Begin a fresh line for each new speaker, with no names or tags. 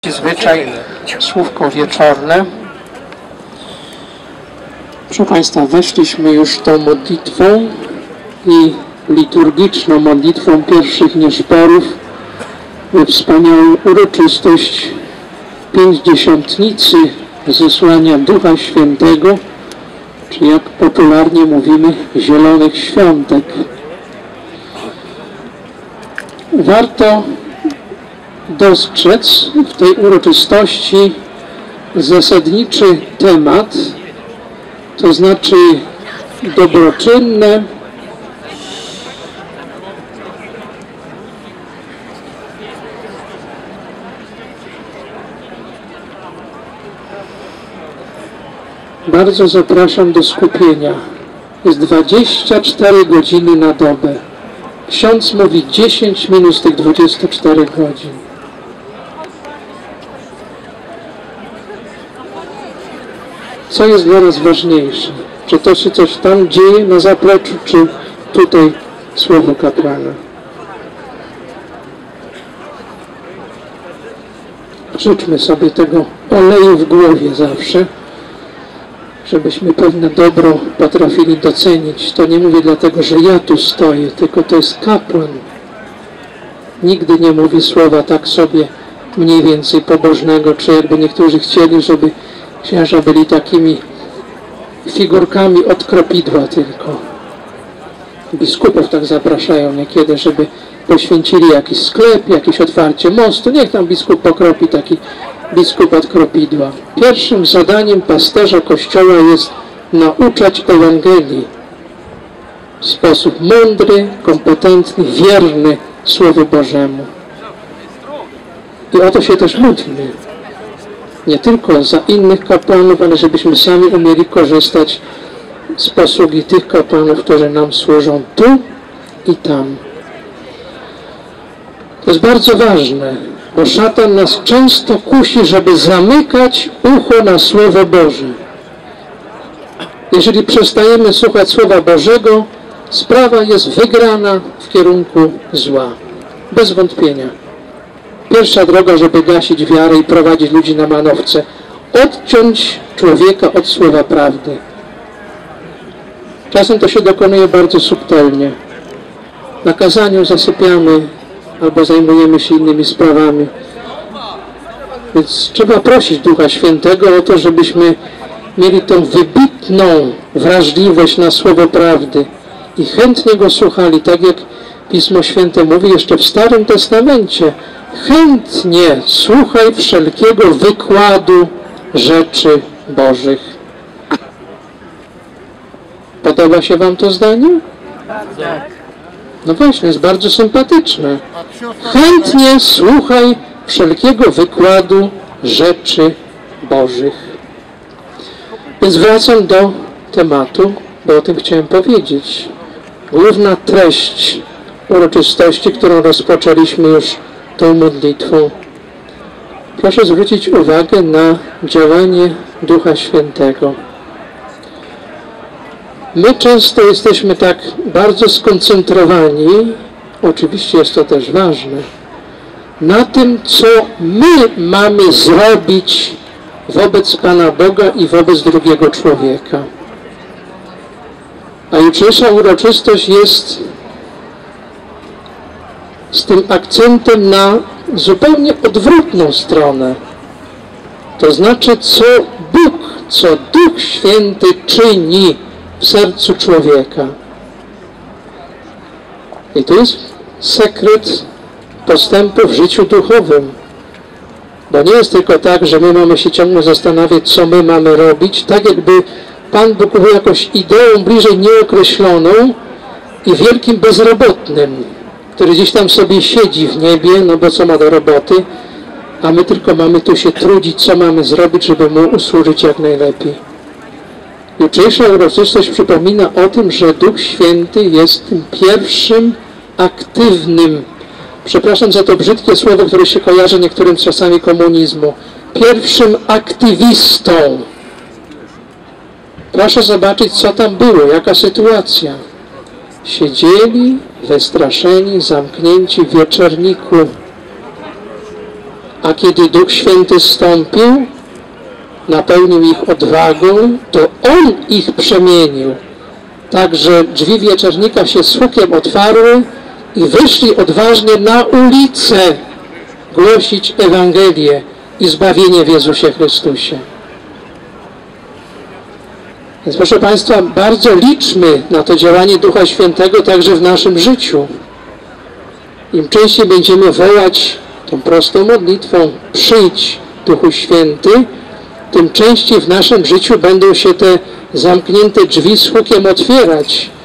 Zwyczaj słówko wieczorne. Proszę Państwa, weszliśmy już tą modlitwą i liturgiczną modlitwą pierwszych nieszporów we wspaniałą uroczystość pięćdziesiątnicy zesłania Ducha Świętego, czy jak popularnie mówimy, Zielonych Świątek. Warto dostrzec w tej uroczystości zasadniczy temat, to znaczy dobroczynne bardzo zapraszam do skupienia. Jest 24 godziny na dobę. Ksiądz mówi 10 minut z tych 24 godzin. Co jest dla nas ważniejsze? Czy to się coś tam dzieje na zapleczu, czy tutaj słowo kapłana? Życzmy sobie tego oleju w głowie zawsze, żebyśmy pewne dobro potrafili docenić. To nie mówię dlatego, że ja tu stoję, tylko to jest kapłan. Nigdy nie mówi słowa tak sobie mniej więcej pobożnego, czy jakby niektórzy chcieli, żeby księża byli takimi figurkami od kropidła tylko. Biskupów tak zapraszają niekiedy, żeby poświęcili jakiś sklep, jakieś otwarcie mostu. Niech tam biskup pokropi, taki biskup od kropidła. Pierwszym zadaniem pasterza Kościoła jest nauczać Ewangelii w sposób mądry, kompetentny, wierny Słowu Bożemu. I o to się też módlmy. Nie tylko za innych kapłanów, ale żebyśmy sami umieli korzystać z posługi tych kapłanów, którzy nam służą tu i tam. To jest bardzo ważne, bo szatan nas często kusi, żeby zamykać ucho na Słowo Boże. Jeżeli przestajemy słuchać Słowa Bożego, sprawa jest wygrana w kierunku zła. Bez wątpienia. Pierwsza droga, żeby gasić wiarę i prowadzić ludzi na manowce. Odciąć człowieka od słowa prawdy. Czasem to się dokonuje bardzo subtelnie. Na kazaniu zasypiamy albo zajmujemy się innymi sprawami. Więc trzeba prosić Ducha Świętego o to, żebyśmy mieli tą wybitną wrażliwość na słowo prawdy i chętnie go słuchali, tak jak Pismo Święte mówi jeszcze w Starym Testamencie. Chętnie słuchaj wszelkiego wykładu rzeczy Bożych. Podoba się Wam to zdanie?
Tak.
No właśnie, jest bardzo sympatyczne. Chętnie słuchaj wszelkiego wykładu rzeczy Bożych. Więc wracam do tematu, bo o tym chciałem powiedzieć. Główna treść uroczystości, którą rozpoczęliśmy już tą modlitwą. Proszę zwrócić uwagę na działanie Ducha Świętego. My często jesteśmy tak bardzo skoncentrowani, oczywiście jest to też ważne, na tym, co my mamy zrobić wobec Pana Boga i wobec drugiego człowieka. A jutrzejsza uroczystość jest z tym akcentem na zupełnie odwrotną stronę. To znaczy, co Bóg, co Duch Święty czyni w sercu człowieka. I to jest sekret postępu w życiu duchowym. Bo nie jest tylko tak, że my mamy się ciągle zastanawiać, co my mamy robić, tak jakby Pan Bóg był jakąś ideą bliżej nieokreśloną i wielkim bezrobotnym, który gdzieś tam sobie siedzi w niebie, no bo co ma do roboty, a my tylko mamy tu się trudzić, co mamy zrobić, żeby Mu usłużyć jak najlepiej. Jutrzejsza uroczystość przypomina o tym, że Duch Święty jest tym pierwszym aktywnym, przepraszam za to brzydkie słowo, które się kojarzy niektórym z czasami komunizmu, pierwszym aktywistą. Proszę zobaczyć, co tam było, jaka sytuacja. Siedzieli wystraszeni, zamknięci w wieczorniku. A kiedy Duch Święty zstąpił, napełnił ich odwagą, to On ich przemienił. Także drzwi wieczornika się z hukiem otwarły i wyszli odważnie na ulicę głosić Ewangelię i zbawienie w Jezusie Chrystusie. Więc proszę Państwa, bardzo liczmy na to działanie Ducha Świętego także w naszym życiu. Im częściej będziemy wołać tą prostą modlitwą przyjdź Duchu Święty, tym częściej w naszym życiu będą się te zamknięte drzwi z hukiem otwierać